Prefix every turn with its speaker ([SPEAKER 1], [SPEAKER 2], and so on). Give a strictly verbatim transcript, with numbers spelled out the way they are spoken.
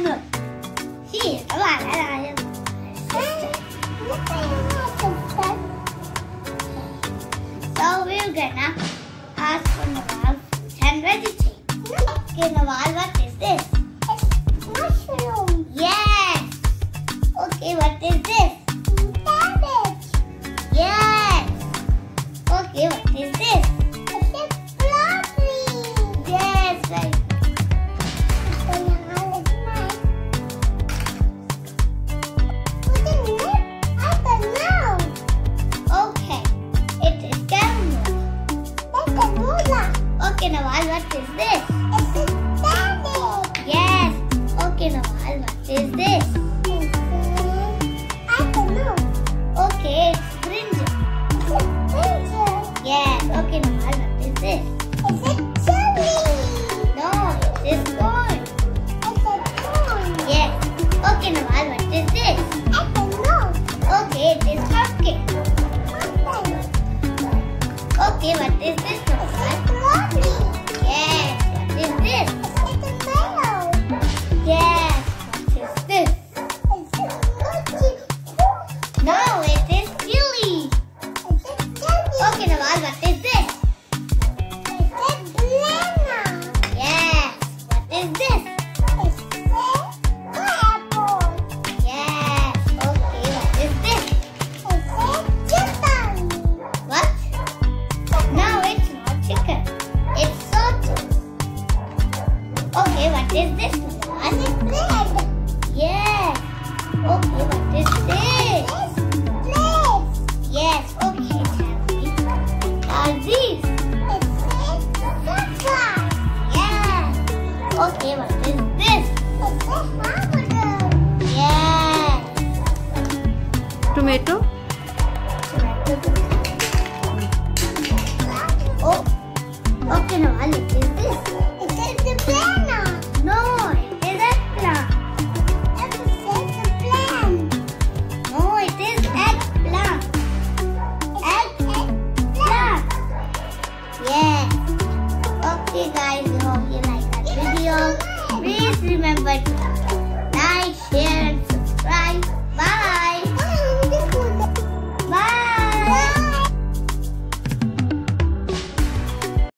[SPEAKER 1] look. She is the one and I am her sister. So we're gonna ask for Nawal ten vegetarian. Okay, Nawal, what is this?
[SPEAKER 2] It's mushroom.
[SPEAKER 1] Yes. Okay, what is this?
[SPEAKER 2] Cabbage.
[SPEAKER 1] Yes. Okay, what is this?
[SPEAKER 2] It's broccoli.
[SPEAKER 1] Yes, very good. Okay, it is canola. Okay, Nawal, what is this? Yes. Okay, Nawal, what is this? Okay, it's brinjal. Yes. Okay, Nawal, what is this? No, it is corn. Yes. Okay, Nawal, what is this? Okay, it is pumpkin. Okay, what is this, Nawal? Yes. What is this? Yes. What is this? No, it is chili. Okay, Nawal, what is this? Yes. What is this? Yes. Okay, what is this? What? No, it's not chicken. It's sausage. Okay, what is this, Nawal? Yes. Okay, what is this? Yes. Okay, tell me. Are these? Yes. Okay, what is this? Yes.
[SPEAKER 3] Tomato.
[SPEAKER 1] Oh. Okay, Nawal, what is this? No, it is eggplant. No, it is eggplant. Eggplant. Yes. Okay, guys, I hope you like that video. Please remember to like, share,